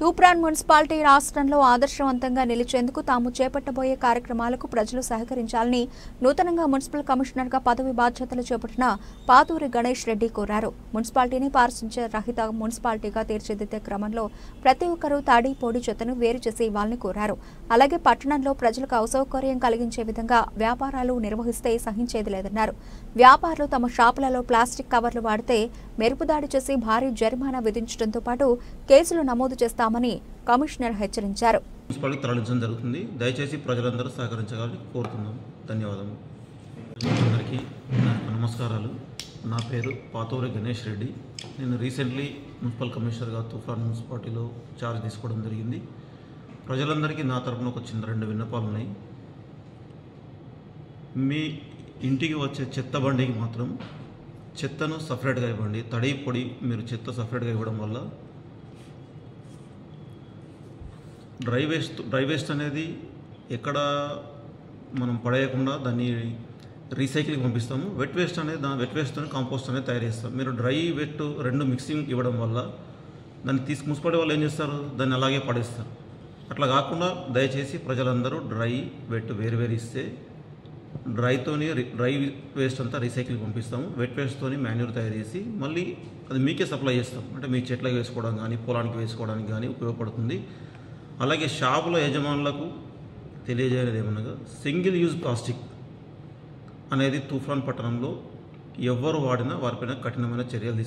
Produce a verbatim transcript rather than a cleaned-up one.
Toopran municipality రాష్ట్రంలో ఆదర్శవంతంగా నిలిచేందుకు తాము చేపట్టబోయే కార్యక్రమాలకు ప్రజలు సహకరించాలని నూతనంగా మున్సిపల్ కమిషనర్గా పదవి బాధ్యతలు చేపట్టిన పాతూరి గణేష్ రెడ్డి కోరారు. మున్సిపాలిటీని పారిశుధ్య రహిత మున్సిపాలిటీగా తీర్చిదిద్దే క్రమంలో ప్రతి ఒక్కరూ తాడి పొడి చెత్తను వేరు చేసి ఇవ్వాలని కోరారు. అలాగే పట్టణంలో ప్రజలకు అసౌకర్యం కలిగించే విధంగా వ్యాపారాలు నిర్వహిస్తే సహించేది లేదన్నారు. వ్యాపారులు తమ షాపులలో ప్లాస్టిక్ కవర్లు వాడితే మెరుపుదాడి చేసి భారీ జరిమానా విధించడంతో పాటు కేసులు నమోదు చేస్తామని కమిషనర్ హెచ్చరించారు. మున్సిపాలిటీ తరలించడం జరుగుతుంది. దయచేసి ప్రజలందరూ సహకరించాలని కోరుతున్నాం. ధన్యవాదాలు. అందరికీ నమస్కారాలు. నా పేరు పాతూరి గణేష్ రెడ్డి. నేను రీసెంట్లీ మున్సిపల్ కమిషనర్గా తూప్రాన్ మున్సిపాలిటీలో ఛార్జ్ తీసుకోవడం జరిగింది. ప్రజలందరికీ నా తరపున ఒక చిన్న రెండు విన్నపాలు ఉన్నాయి. మీ ఇంటికి వచ్చే చెత్త బండికి మాత్రం చెత్తను సపరేట్గా ఇవ్వండి. తడి పొడి మీరు చెత్త సపరేట్గా ఇవ్వడం వల్ల డ్రై వేస్ట్ డ్రై వేస్ట్ అనేది ఎక్కడ మనం పడేయకుండా దాన్ని రీసైక్లింగ్ పంపిస్తాము. వెట్ వేస్ట్ అనేది దాని వెట్ వేస్ట్తో కాంపోస్ట్ అనేది తయారు చేస్తాం. మీరు డ్రై వెట్ రెండు మిక్సింగ్ ఇవ్వడం వల్ల దాన్ని తీసుకు మున్సిపాలిటీ వాళ్ళు ఏం చేస్తారు, దాన్ని అలాగే పడేస్తారు. అట్లా కాకుండా దయచేసి ప్రజలందరూ డ్రై వెట్ వేరు వేరు ఇస్తే డ్రైతోని డ్రై వేస్ట్ అంతా రీసైక్లింగ్ పంపిస్తాము. వెట్ వేస్ట్తోని మాన్యూర్ తయారు చేసి మళ్ళీ అది మీకే సప్లై చేస్తాం. అంటే మీ చెట్లకి వేసుకోవడం కానీ పొలానికి వేసుకోవడానికి కానీ ఉపయోగపడుతుంది. అలాగే షాపుల యజమానులకు తెలియజేయలేదు ఏమనగా సింగిల్ యూజ్ ప్లాస్టిక్ అనేది తూప్రాన్ పట్టణంలో ఎవరు వాడినా వారిపైన కఠినమైన చర్యలు